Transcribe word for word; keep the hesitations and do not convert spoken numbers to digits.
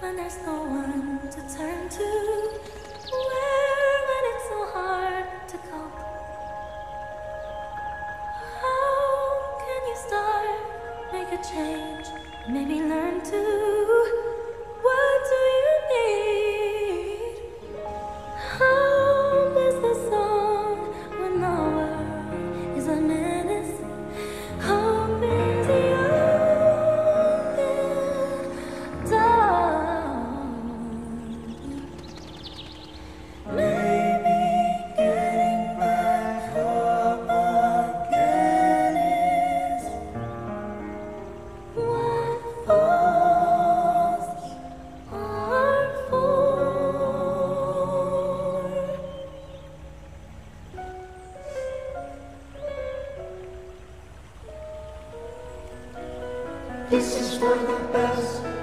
when there's no one to turn to? Where when it's so hard to cope? How can you start, make a change, maybe learn to? What do you need? How is the song when the world is a menace? Hope is the only dawn. Maybe getting back home again is what falls are for. This is for the best